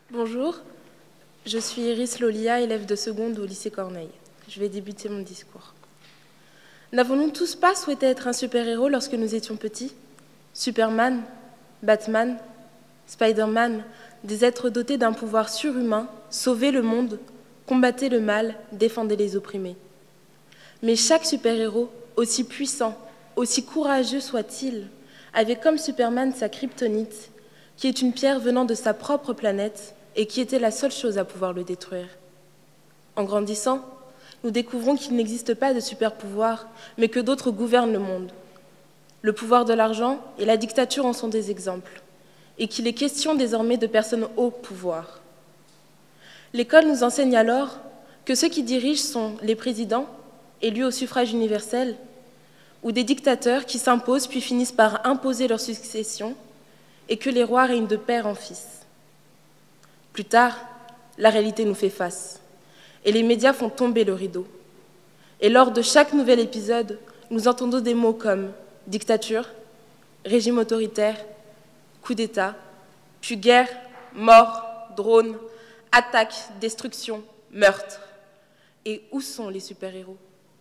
Bonjour, je suis Iris Lolia, élève de seconde au lycée Corneille. Je vais débuter mon discours. N'avons-nous tous pas souhaité être un super-héros lorsque nous étions petits? Superman, Batman, Spider-Man, des êtres dotés d'un pouvoir surhumain, sauvaient le monde, combattaient le mal, défendaient les opprimés. Mais chaque super-héros, aussi puissant, aussi courageux soit-il, avait comme Superman sa kryptonite, qui est une pierre venant de sa propre planète et qui était la seule chose à pouvoir le détruire. En grandissant, nous découvrons qu'il n'existe pas de super-pouvoir, mais que d'autres gouvernent le monde. Le pouvoir de l'argent et la dictature en sont des exemples, et qu'il est question désormais de personnes au pouvoir. L'école nous enseigne alors que ceux qui dirigent sont les présidents, élus au suffrage universel, ou des dictateurs qui s'imposent puis finissent par imposer leur succession, et que les rois règnent de père en fils. Plus tard, la réalité nous fait face, et les médias font tomber le rideau. Et lors de chaque nouvel épisode, nous entendons des mots comme dictature, régime autoritaire, coup d'État, puis guerre, mort, drone, attaque, destruction, meurtre. Et où sont les super-héros?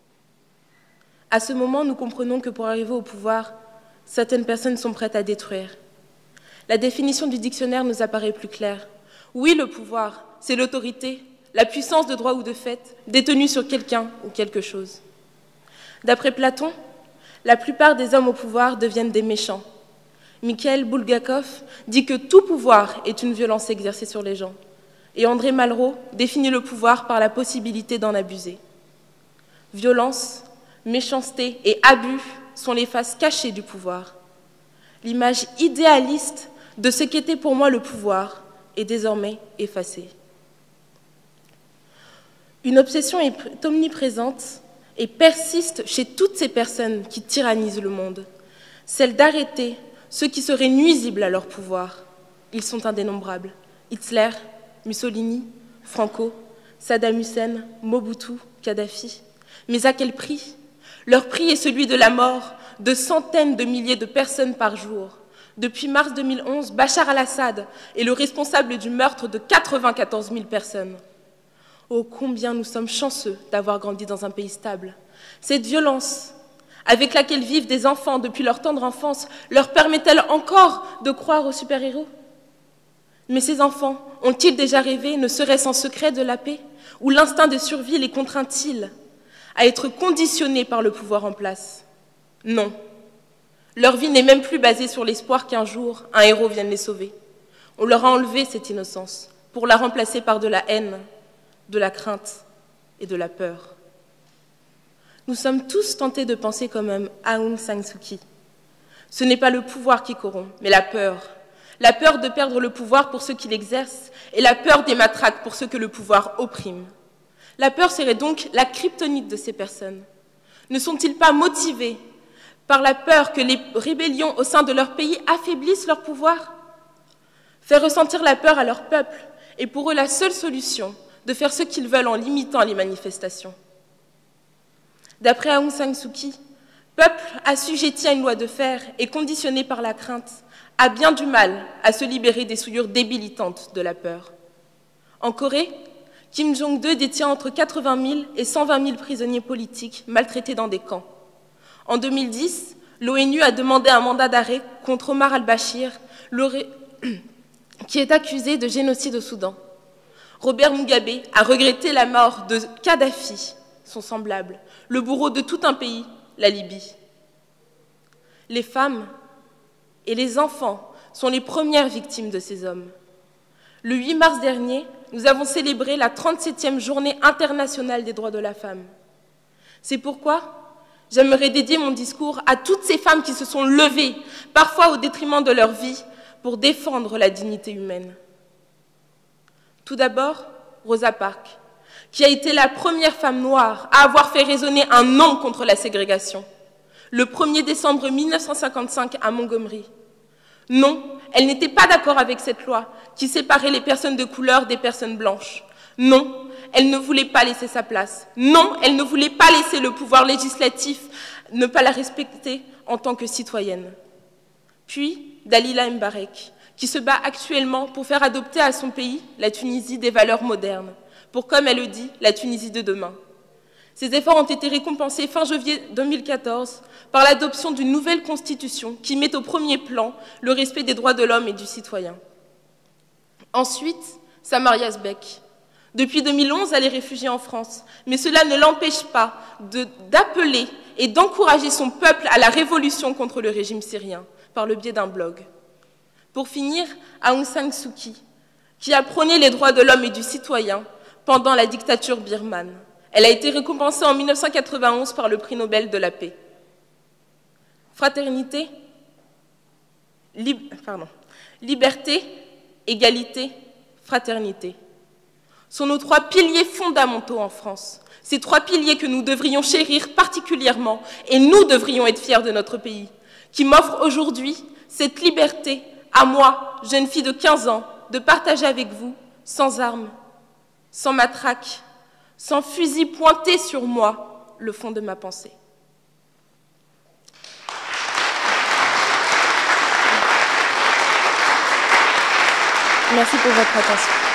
À ce moment, nous comprenons que pour arriver au pouvoir, certaines personnes sont prêtes à détruire. La définition du dictionnaire nous apparaît plus claire. Oui, le pouvoir, c'est l'autorité, la puissance de droit ou de fait, détenue sur quelqu'un ou quelque chose. D'après Platon, la plupart des hommes au pouvoir deviennent des méchants. Mikhail Bulgakov dit que tout pouvoir est une violence exercée sur les gens. Et André Malraux définit le pouvoir par la possibilité d'en abuser. Violence, méchanceté et abus sont les faces cachées du pouvoir. L'image idéaliste de ce qu'était pour moi le pouvoir est désormais effacée. Une obsession est omniprésente et persiste chez toutes ces personnes qui tyrannisent le monde, celle d'arrêter ceux qui seraient nuisibles à leur pouvoir. Ils sont indénombrables. Hitler, Mussolini, Franco, Saddam Hussein, Mobutu, Kadhafi. Mais à quel prix? Leur prix est celui de la mort de centaines de milliers de personnes par jour. Depuis mars 2011, Bachar al-Assad est le responsable du meurtre de 94 000 personnes. Oh, combien nous sommes chanceux d'avoir grandi dans un pays stable. Cette violence avec laquelle vivent des enfants depuis leur tendre enfance leur permet-elle encore de croire aux super-héros? Mais ces enfants ont-ils déjà rêvé, ne serait-ce en secret, de la paix? Ou l'instinct de survie les contraint-il à être conditionnés par le pouvoir en place? Non. Leur vie n'est même plus basée sur l'espoir qu'un jour, un héros vienne les sauver. On leur a enlevé cette innocence pour la remplacer par de la haine, de la crainte et de la peur. Nous sommes tous tentés de penser comme Aung San Suu Kyi. Ce n'est pas le pouvoir qui corrompt, mais la peur. La peur de perdre le pouvoir pour ceux qui l'exercent et la peur des matraques pour ceux que le pouvoir opprime. La peur serait donc la kryptonite de ces personnes. Ne sont-ils pas motivés par la peur que les rébellions au sein de leur pays affaiblissent leur pouvoir? Faire ressentir la peur à leur peuple est pour eux la seule solution de faire ce qu'ils veulent en limitant les manifestations. D'après Aung San Suu Kyi, peuple assujetti à une loi de fer et conditionné par la crainte a bien du mal à se libérer des souillures débilitantes de la peur. En Corée, Kim Jong-il détient entre 80 000 et 120 000 prisonniers politiques maltraités dans des camps. En 2010, l'ONU a demandé un mandat d'arrêt contre Omar al-Bashir, qui est accusé de génocide au Soudan. Robert Mugabe a regretté la mort de Kadhafi, son semblable, le bourreau de tout un pays, la Libye. Les femmes et les enfants sont les premières victimes de ces hommes. Le 8 mars dernier, nous avons célébré la 37e journée internationale des droits de la femme. C'est pourquoi j'aimerais dédier mon discours à toutes ces femmes qui se sont levées, parfois au détriment de leur vie, pour défendre la dignité humaine. Tout d'abord, Rosa Parks, qui a été la première femme noire à avoir fait résonner un non contre la ségrégation, le 1er décembre 1955 à Montgomery. Non, elle n'était pas d'accord avec cette loi qui séparait les personnes de couleur des personnes blanches. Non, elle ne voulait pas laisser sa place. Non, elle ne voulait pas laisser le pouvoir législatif ne pas la respecter en tant que citoyenne. Puis, Dalila Mbarek, qui se bat actuellement pour faire adopter à son pays, la Tunisie, des valeurs modernes, pour, comme elle le dit, la Tunisie de demain. Ces efforts ont été récompensés fin janvier 2014 par l'adoption d'une nouvelle constitution qui met au premier plan le respect des droits de l'homme et du citoyen. Ensuite, Samaria Sbeck. Depuis 2011, elle est réfugiée en France, mais cela ne l'empêche pas d'appeler et d'encourager son peuple à la révolution contre le régime syrien, par le biais d'un blog. Pour finir, Aung San Suu Kyi, qui a prôné les droits de l'homme et du citoyen pendant la dictature birmane. Elle a été récompensée en 1991 par le prix Nobel de la paix. Fraternité, liberté, égalité, fraternité sont nos trois piliers fondamentaux en France. Ces trois piliers que nous devrions chérir particulièrement et nous devrions être fiers de notre pays, qui m'offre aujourd'hui cette liberté à moi, jeune fille de 15 ans, de partager avec vous, sans armes, sans matraque, sans fusil pointé sur moi, le fond de ma pensée. Merci pour votre attention.